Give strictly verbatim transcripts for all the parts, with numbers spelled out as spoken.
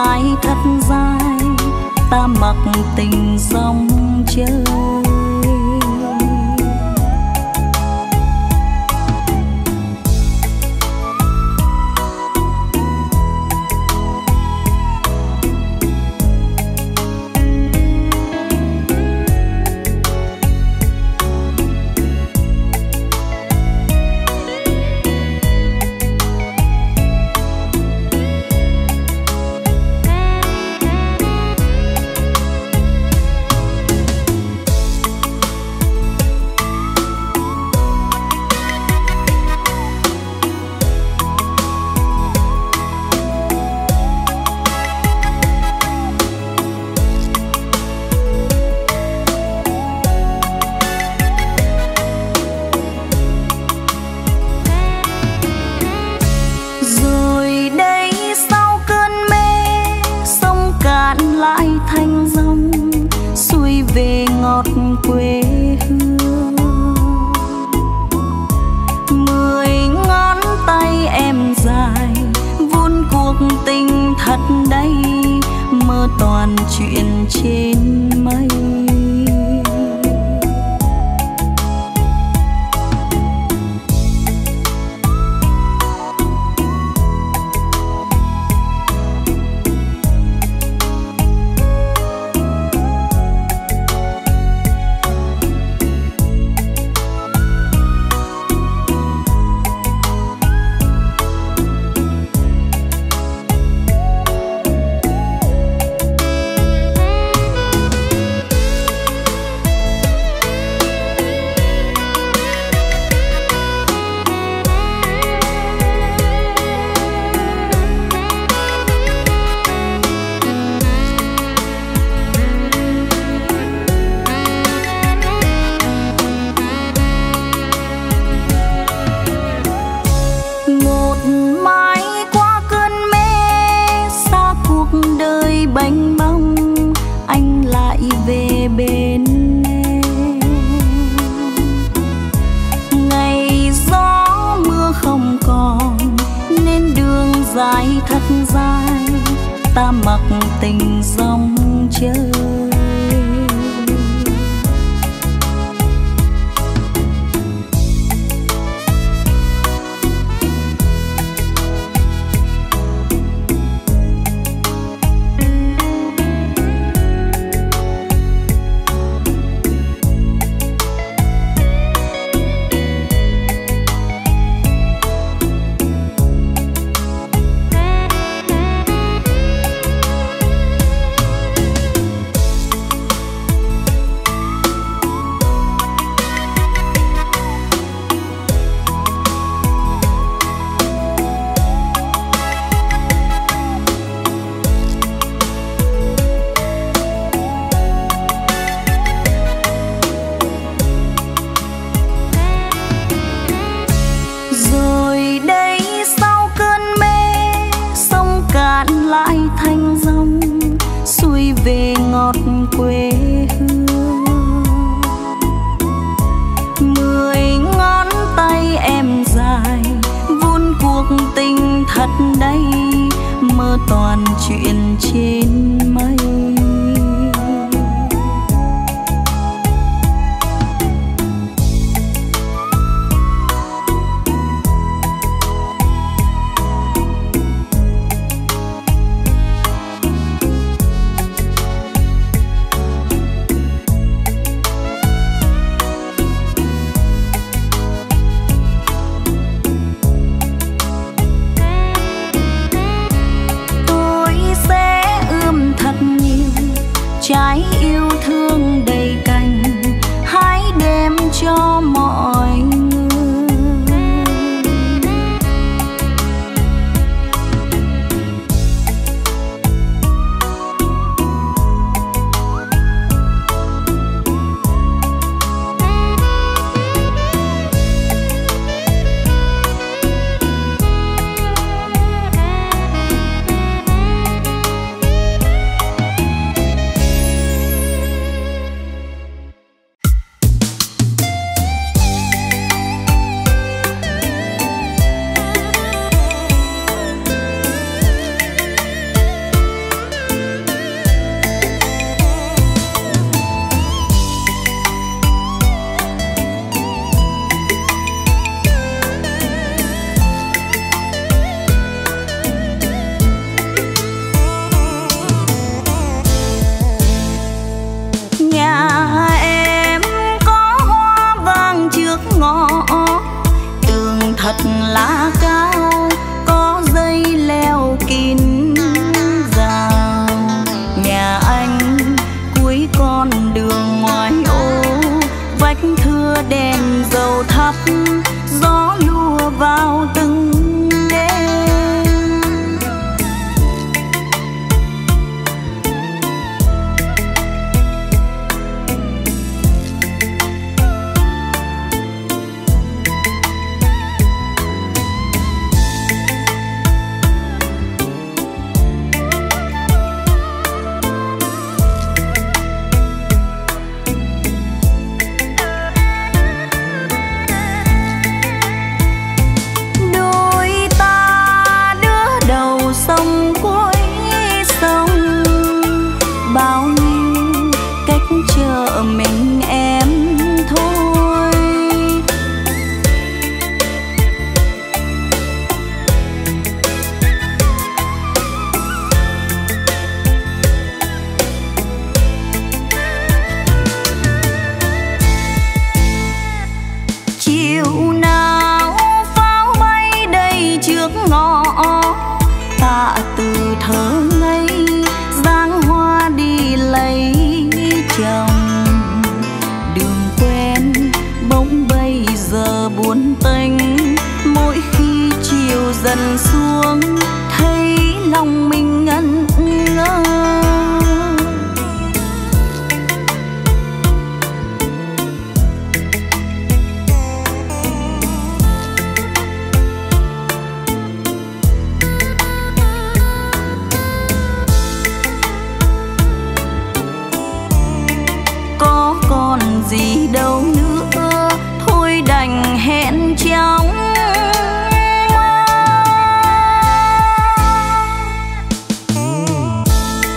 dài thật dài, ta mặc tình dòng chơi. Quê hương mười ngón tay em dài vun cuộc tình thật đây, mơ toàn chuyện trên mây. Bánh bông anh lại về bên em, ngày gió mưa không còn nên đường dài thật dài, ta mặc tình dòng chơi. thật lá cao, có dây leo kín rào. Nhà anh cuối con đường ngoài ô, vách thưa đèn dầu thắp, gió lùa vào từng đêm. Mình em thôi, chiều nào pháo bay đây trước ngõ, tạ từ thơ ngây giang hoa đi lấy chồng. Giờ buồn tênh mỗi khi chiều dần xuống, thấy lòng mình ngẩn ngơ. Có còn gì đâu nữa, thôi đành hẹn trong mơ.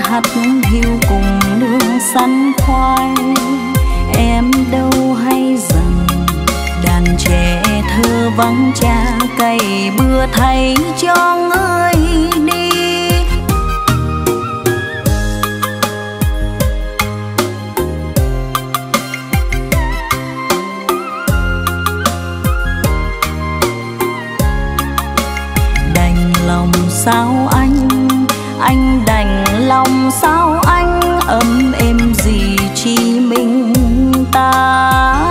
hắt hiu cùng nương sắn khoai. Em đâu hay rằng đàn trẻ thơ vắng cha cày bừa thay cho người đi. Đành lòng sao anh, anh đành lòng sao anh, ấm êm gì chỉ mình ta.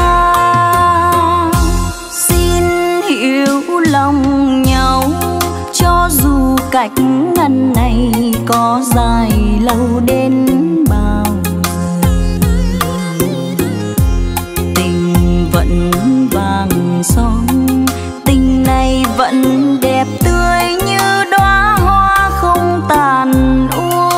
Xin hiểu lòng nhau cho dù cách ngăn này có dài lâu đến bao giờ. Tình vẫn vàng son, tình này vẫn đẹp tươi như đóa hoa không tàn úa.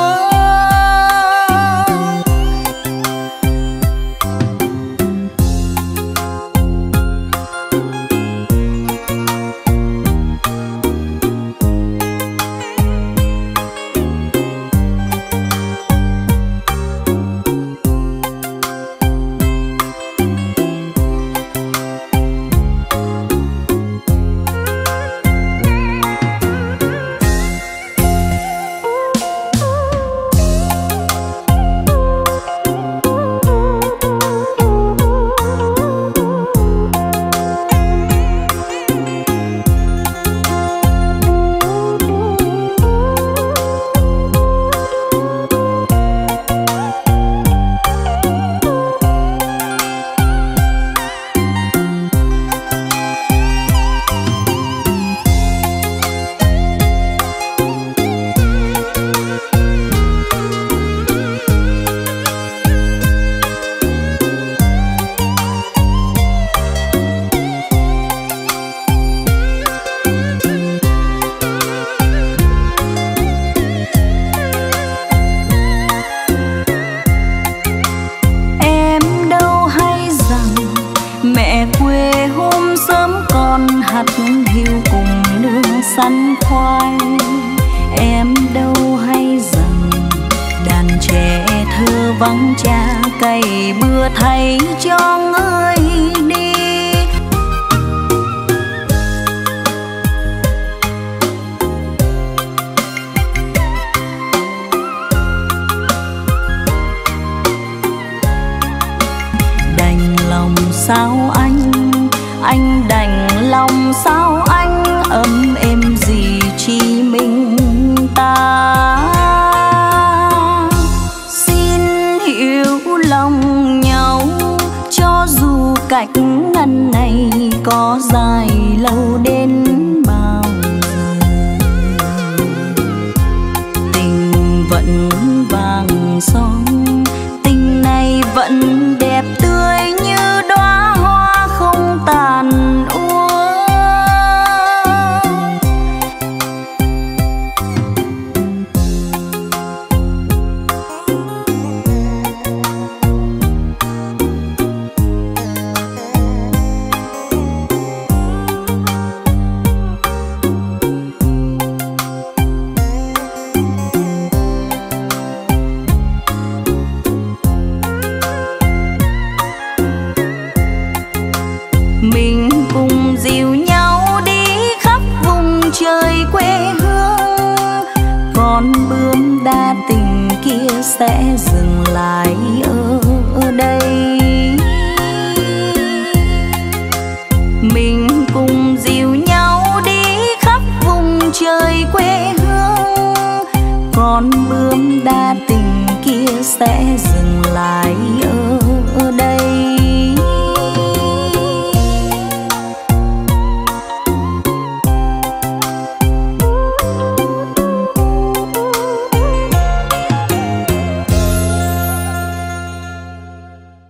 hắt hiu cùng nương sắn khoai. Em đâu hay rằng đàn trẻ thơ vắng cha cày bừa thay cho người đi. Đành lòng sao anh, anh đành lòng sao anh, ấm êm gì chỉ mình ta. Xin hiểu lòng nhau cho dù cách ngăn này có dài lâu đến bao giờ. Tình vẫn vàng son, tình này vẫn đẹp tươi như đóa hoa không tàn úa. Mình cùng dìu nhau đi khắp vùng trời quê hương, con bướm đa tình kia sẽ dừng lại ở